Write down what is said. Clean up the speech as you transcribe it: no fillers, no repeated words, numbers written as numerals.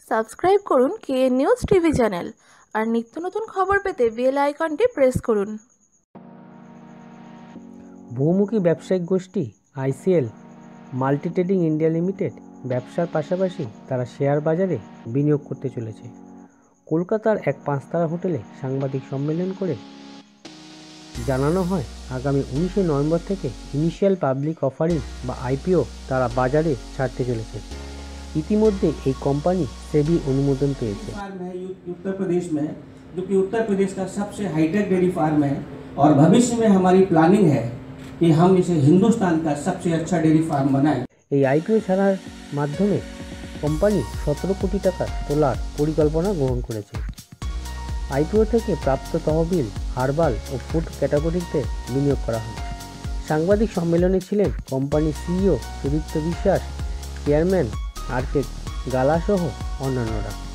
Subscribe করুন KN news TV channel আর নিত্য নতুন খবর পেতে বেল আইকনটি প্রেস করুন। বহুমুখী ব্যবসায়িক গোষ্ঠী ICL multi trading India limited ব্যবসার পাশাপাশি তারা শেয়ার বাজারে বিনিয়োগ করতে চলেছে। কলকাতার এক 5 তারা হোটেলে সাংবাদিক সম্মেলন করে জানানো হয় আগামী 19শে নভেম্বর থেকে ইনিশিয়াল পাবলিক অফারিং বা আইপিও তারা বাজারে ছাড়তে চলেছে। ইতিমধ্যে এই কোম্পানি সেবি অনুমোদন পেয়েছে। उत्तर प्रदेश में जो कि उत्तर प्रदेश का सबसे हाईटेक डेयरी फार्म है और भविष्य में हमारी प्लानिंग है कि हम इसे हिंदुस्तान का सबसे अच्छा डेयरी फार्म बनाएं। এই আইপিও ছাড়ার মাধ্যমে কোম্পানি 17 কোটি টাকা তোলার পরিকল্পনা গ্রহণ করেছে। আইপিও থেকে প্রাপ্ত তহবিল হার্বাল ও ফুড ক্যাটাগরিতে বিনিয়োগ করা হবে। সাংবাদিক সম্মেলনে ছিলেন কোম্পানির সিইও সুদীপ্ত বিশ্বাস, চেয়ারম্যান আর কে গালা সহ অন্যান্যরা।